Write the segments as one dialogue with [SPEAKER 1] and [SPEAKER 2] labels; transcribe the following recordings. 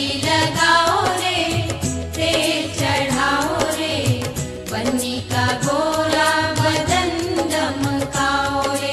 [SPEAKER 1] हल्दी लगाओ रे, तेल चढ़ाओ रे, बन्नी का गोरा बदन दमकाओ रे।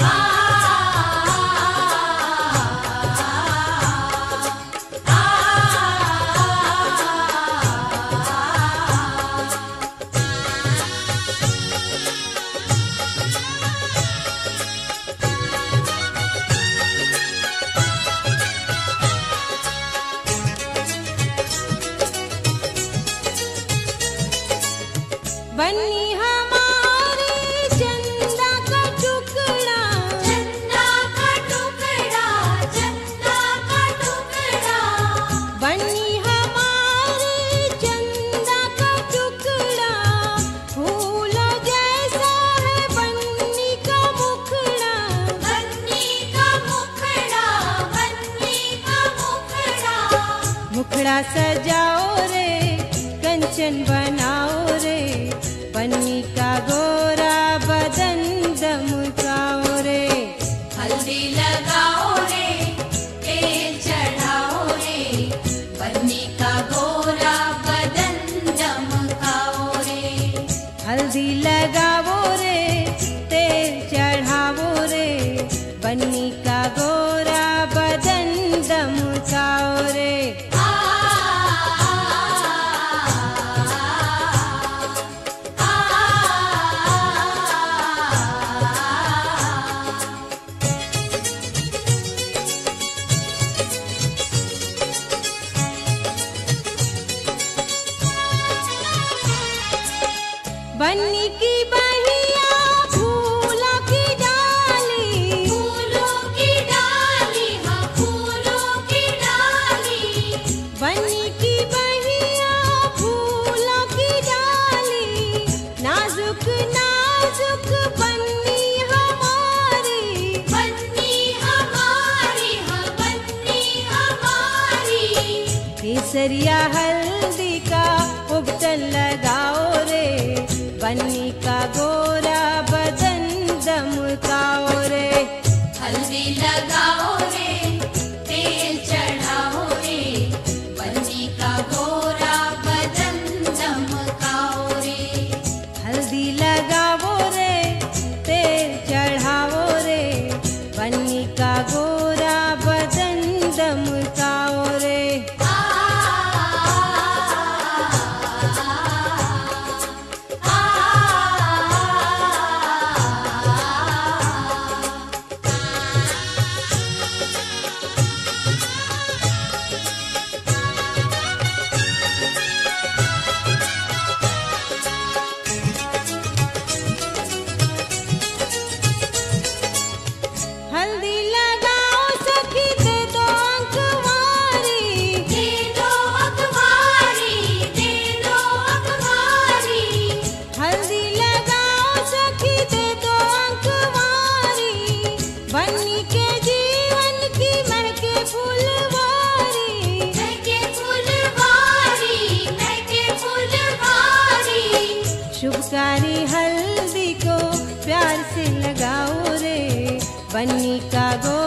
[SPEAKER 2] बन्नी हमारे चंदा का टुकड़ा,
[SPEAKER 1] चंदा का टुकड़ा, चंदा का टुकड़ा,
[SPEAKER 2] बन्नी हमारे चंदा का टुकड़ा, फूलों जैसा है बन्नी का मुखड़ा,
[SPEAKER 1] बन्नी का मुखड़ा, बन्नी का मुखड़ा।
[SPEAKER 2] मुखड़ा सजाओ रे, कंचन बनाओ रे, बन्नी का गोरा बदन दमकाओ रे।
[SPEAKER 1] हल्दी लगाओ रे, तेल चढ़ाओ रे, बन्नी का गोरा बदन दमकाओ रे।
[SPEAKER 2] हल्दी लगाओ रे, तेल चढ़ाओ रे, बन्नी का गोरा बदन दमकाओ रे। बन्नी की बहिया फूलों की डाली,
[SPEAKER 1] फूलों की डाली, हाँ फूलों की डाली,
[SPEAKER 2] बन्नी की बहिया फूलों की डाली, नाजुक नाजुक बन्नी हमारी,
[SPEAKER 1] बन्नी हमारी, हाँ बन्नी हमारी।
[SPEAKER 2] केसरिया हल्दी का उबटन लगाओ रे, बन्नी का गोरा बदन दमकाओ रे।
[SPEAKER 1] हल्दी लगाओ रे, तेल चढ़ाओ रे, बन्नी का गोरा बदन दमकाओ रे।
[SPEAKER 2] हल्दी लगाओ रे, तेल चढ़ाओ रे, बन्नी का गोरा बदन दमकाओ रे। हल्दी लगाओ सखी दे दो अखबारी,
[SPEAKER 1] दे दो अखबारी, दे दो अखबारी,
[SPEAKER 2] हल्दी लगाओ सखी दे दो अखबारी, बन्नी के जीवन की महके फुलवारी,
[SPEAKER 1] महके फुलवारी, महके फुलवारी।
[SPEAKER 2] शुभकारी हल्दी को प्यार से लगाओ रे, बन्नी का गो